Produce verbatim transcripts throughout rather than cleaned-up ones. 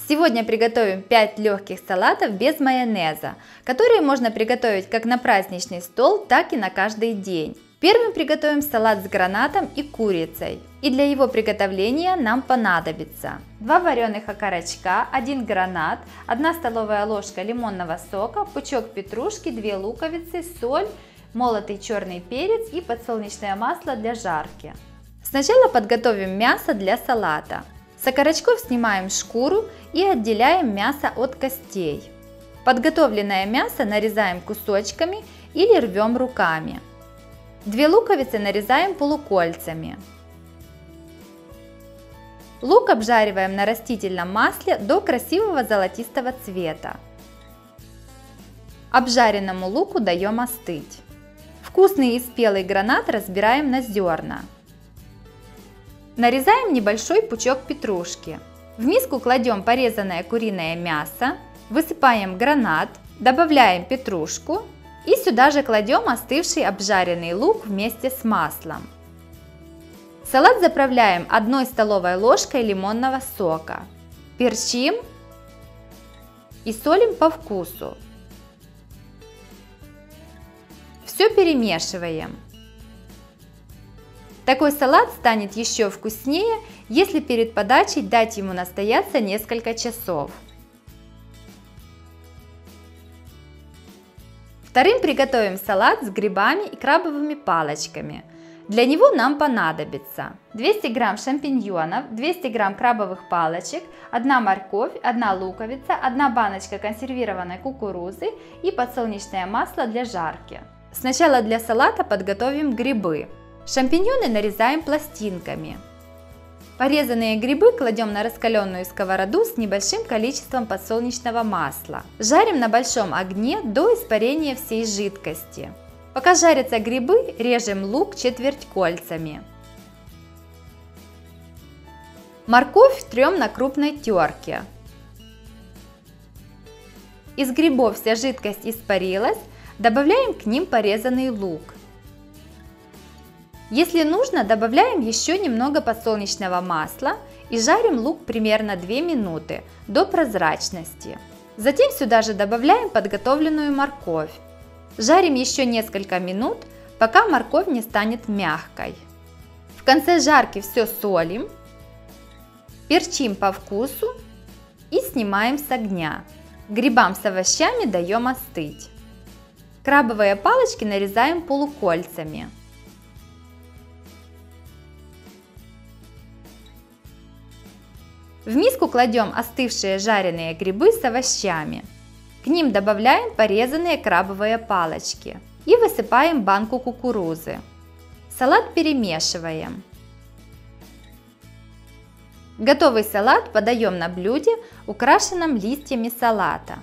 Сегодня приготовим пять легких салатов без майонеза, которые можно приготовить как на праздничный стол, так и на каждый день. Первым приготовим салат с гранатом и курицей. И для его приготовления нам понадобится два вареных окорочка, один гранат, одна столовая ложка лимонного сока, пучок петрушки, две луковицы, соль, молотый черный перец и подсолнечное масло для жарки. Сначала подготовим мясо для салата. С окорочков снимаем шкуру и отделяем мясо от костей. Подготовленное мясо нарезаем кусочками или рвем руками. Две луковицы нарезаем полукольцами. Лук обжариваем на растительном масле до красивого золотистого цвета. Обжаренному луку даем остыть. Вкусный и спелый гранат разбираем на зерна. Нарезаем небольшой пучок петрушки. В миску кладем порезанное куриное мясо, высыпаем гранат, добавляем петрушку и сюда же кладем остывший обжаренный лук вместе с маслом. Салат заправляем одной столовой ложкой лимонного сока. Перчим и солим по вкусу. Все перемешиваем. Такой салат станет еще вкуснее, если перед подачей дать ему настояться несколько часов. Вторым приготовим салат с грибами и крабовыми палочками. Для него нам понадобится двести грамм шампиньонов, двести грамм крабовых палочек, одна морковь, одна луковица, одна баночка консервированной кукурузы и подсолнечное масло для жарки. Сначала для салата подготовим грибы. Шампиньоны нарезаем пластинками. Порезанные грибы кладем на раскаленную сковороду с небольшим количеством подсолнечного масла. Жарим на большом огне до испарения всей жидкости. Пока жарятся грибы, режем лук четвертькольцами. Морковь трем на крупной терке. Из грибов вся жидкость испарилась, добавляем к ним порезанный лук. Если нужно, добавляем еще немного подсолнечного масла и жарим лук примерно две минуты до прозрачности. Затем сюда же добавляем подготовленную морковь. Жарим еще несколько минут, пока морковь не станет мягкой. В конце жарки все солим, перчим по вкусу и снимаем с огня. Грибам с овощами даем остыть. Крабовые палочки нарезаем полукольцами. В миску кладем остывшие жареные грибы с овощами. К ним добавляем порезанные крабовые палочки и высыпаем банку кукурузы. Салат перемешиваем. Готовый салат подаем на блюде, украшенном листьями салата.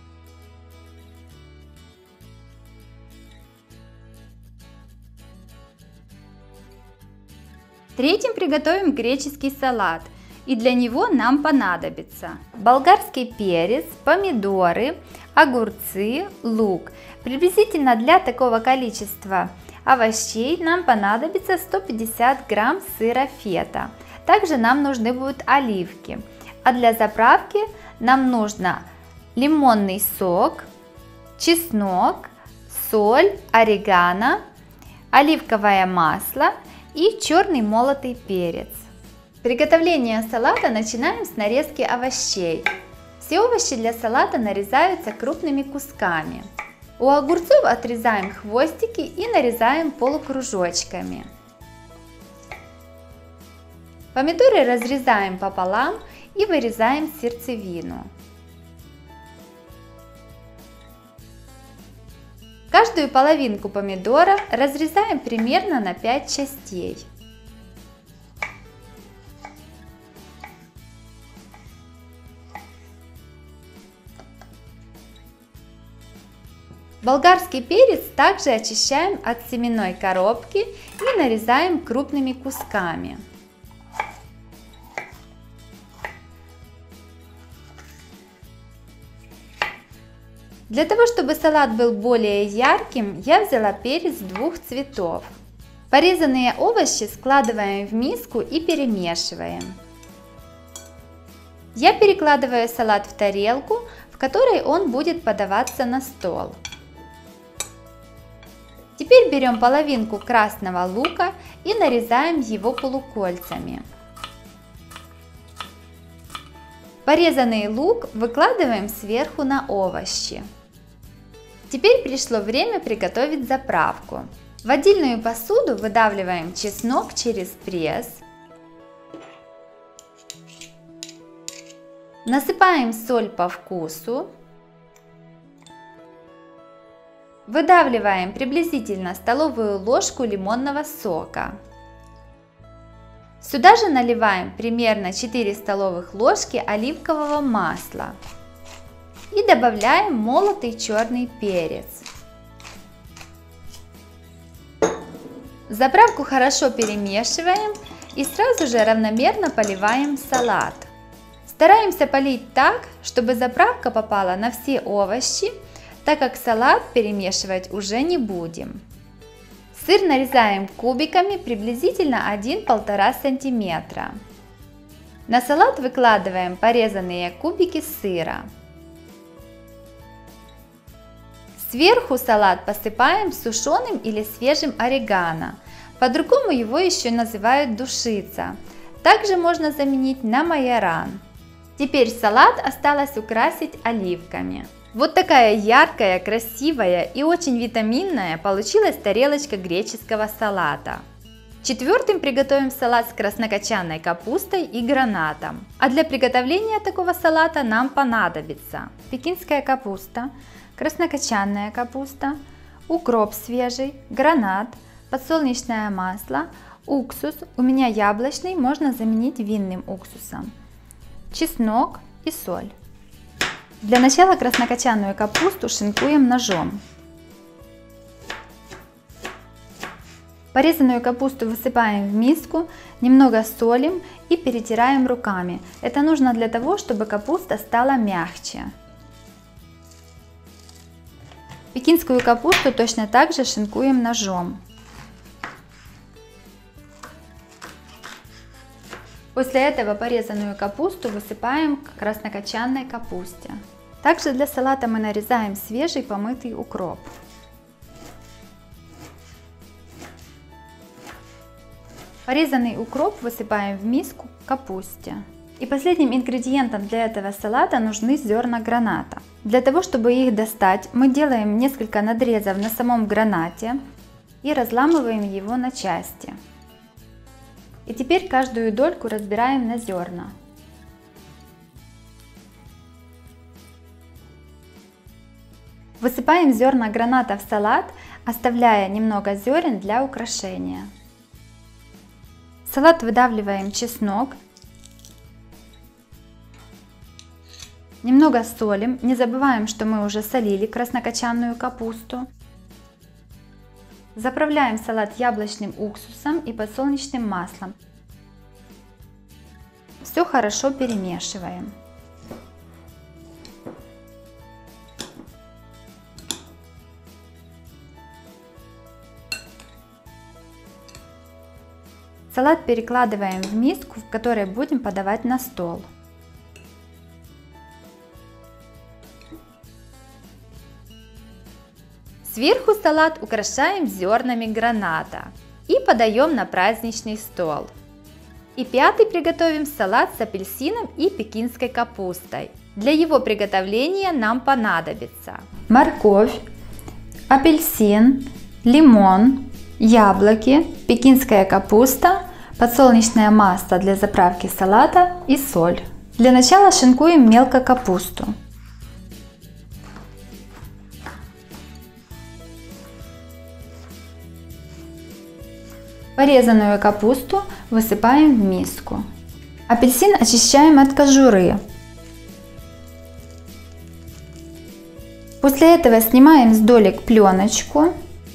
Третьим приготовим греческий салат. И для него нам понадобится болгарский перец, помидоры, огурцы, лук. Приблизительно для такого количества овощей нам понадобится сто пятьдесят грамм сыра фета. Также нам нужны будут оливки. А для заправки нам нужно лимонный сок, чеснок, соль, орегано, оливковое масло и черный молотый перец. Приготовление салата начинаем с нарезки овощей. Все овощи для салата нарезаются крупными кусками. У огурцов отрезаем хвостики и нарезаем полукружочками. Помидоры разрезаем пополам и вырезаем сердцевину. Каждую половинку помидора разрезаем примерно на пять частей. Болгарский перец также очищаем от семенной коробки и нарезаем крупными кусками. Для того, чтобы салат был более ярким, я взяла перец двух цветов. Порезанные овощи складываем в миску и перемешиваем. Я перекладываю салат в тарелку, в которой он будет подаваться на стол. Теперь берем половинку красного лука и нарезаем его полукольцами. Порезанный лук выкладываем сверху на овощи. Теперь пришло время приготовить заправку. В отдельную посуду выдавливаем чеснок через пресс. Насыпаем соль по вкусу. Выдавливаем приблизительно столовую ложку лимонного сока. Сюда же наливаем примерно четыре столовых ложки оливкового масла. И добавляем молотый черный перец. Заправку хорошо перемешиваем и сразу же равномерно поливаем салат. Стараемся полить так, чтобы заправка попала на все овощи, так как салат перемешивать уже не будем. Сыр нарезаем кубиками приблизительно один-полтора сантиметра. На салат выкладываем порезанные кубики сыра. Сверху салат посыпаем сушеным или свежим орегано. По-другому его еще называют душица. Также можно заменить на майоран. Теперь салат осталось украсить оливками. Вот такая яркая, красивая и очень витаминная получилась тарелочка греческого салата. Четвертым приготовим салат с краснокочанной капустой и гранатом. А для приготовления такого салата нам понадобится пекинская капуста, краснокочанная капуста, укроп свежий, гранат, подсолнечное масло, уксус, у меня яблочный, можно заменить винным уксусом, чеснок и соль. Для начала краснокочанную капусту шинкуем ножом. Порезанную капусту высыпаем в миску, немного солим и перетираем руками. Это нужно для того, чтобы капуста стала мягче. Пекинскую капусту точно так же шинкуем ножом. После этого порезанную капусту высыпаем к краснокочанной капусте. Также для салата мы нарезаем свежий помытый укроп. Порезанный укроп высыпаем в миску к капусте. И последним ингредиентом для этого салата нужны зерна граната. Для того, чтобы их достать, мы делаем несколько надрезов на самом гранате и разламываем его на части. И теперь каждую дольку разбираем на зерна. Высыпаем зерна граната в салат, оставляя немного зерен для украшения. В салат выдавливаем чеснок. Немного солим. Не забываем, что мы уже солили краснокочанную капусту. Заправляем салат яблочным уксусом и подсолнечным маслом. Все хорошо перемешиваем. Салат перекладываем в миску, в которой будем подавать на стол. Сверху салат украшаем зернами граната и подаем на праздничный стол. И пятый приготовим салат с апельсином и пекинской капустой. Для его приготовления нам понадобится морковь, апельсин, лимон, яблоки, пекинская капуста, подсолнечное масло для заправки салата и соль. Для начала шинкуем мелко капусту. Порезанную капусту высыпаем в миску. Апельсин очищаем от кожуры. После этого снимаем с долек пленочку.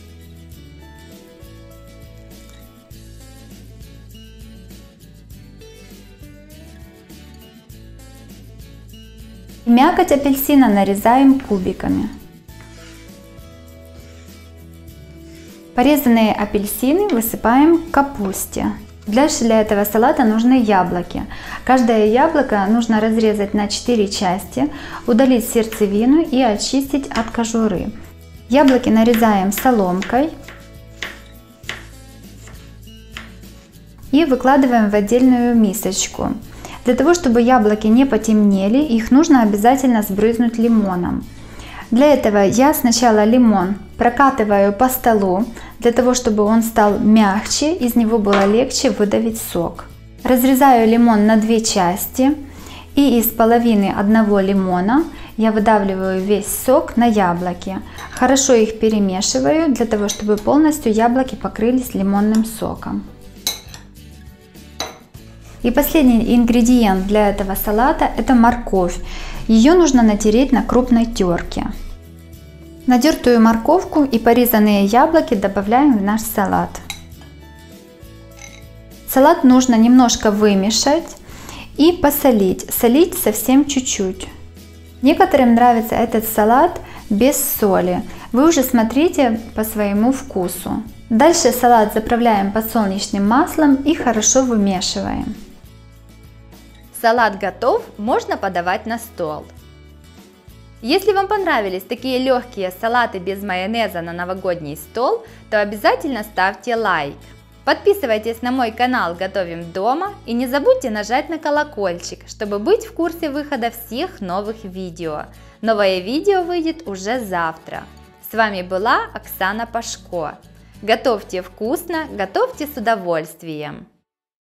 Мякоть апельсина нарезаем кубиками. Порезанные апельсины высыпаем к капусте. Дальше для этого салата нужны яблоки. Каждое яблоко нужно разрезать на четыре части, удалить сердцевину и очистить от кожуры. Яблоки нарезаем соломкой и выкладываем в отдельную мисочку. Для того, чтобы яблоки не потемнели, их нужно обязательно сбрызнуть лимоном. Для этого я сначала лимон прокатываю по столу, для того, чтобы он стал мягче, из него было легче выдавить сок. Разрезаю лимон на две части и из половины одного лимона я выдавливаю весь сок на яблоки. Хорошо их перемешиваю, для того, чтобы полностью яблоки покрылись лимонным соком. И последний ингредиент для этого салата – это морковь. Ее нужно натереть на крупной терке. Натертую морковку и порезанные яблоки добавляем в наш салат. Салат нужно немножко вымешать и посолить. Солить совсем чуть-чуть. Некоторым нравится этот салат без соли. Вы уже смотрите по своему вкусу. Дальше салат заправляем подсолнечным маслом и хорошо вымешиваем. Салат готов, можно подавать на стол. Если вам понравились такие легкие салаты без майонеза на новогодний стол, то обязательно ставьте лайк. Подписывайтесь на мой канал «Готовим дома» и не забудьте нажать на колокольчик, чтобы быть в курсе выхода всех новых видео. Новое видео выйдет уже завтра. С вами была Оксана Пашко. Готовьте вкусно, готовьте с удовольствием!